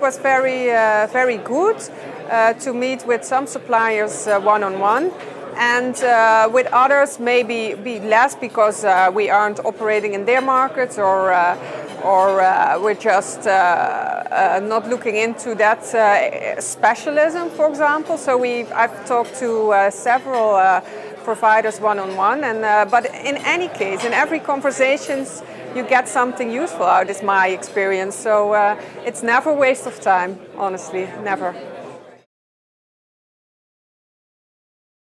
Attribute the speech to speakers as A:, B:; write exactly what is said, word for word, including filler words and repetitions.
A: was very, uh, very good uh, to meet with some suppliers uh, one-on-one. And uh, with others maybe be less because uh, we aren't operating in their markets, or uh, or uh, we're just uh, uh, not looking into that uh, specialism, for example. So we I've talked to uh, several uh, providers one-on-one, and uh, but in any case, in every conversations, you get something useful out. Is my experience. So uh, it's never a waste of time, honestly, never.